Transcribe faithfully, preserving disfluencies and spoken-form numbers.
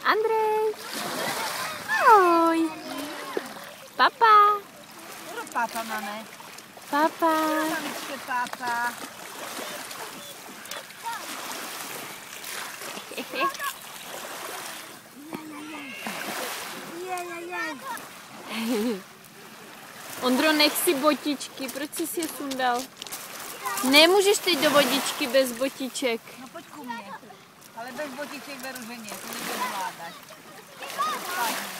Andrej. Ahoj. Papa. Kdo pápa máme? Papa. Mamičke pápa. Ondro, nech si botičky, proč jsi si je sundal? Nemůžeš teď do vodičky bez botiček. No pojď ku mně, ale bez botiček beru ženě, to nebudeš zvládat.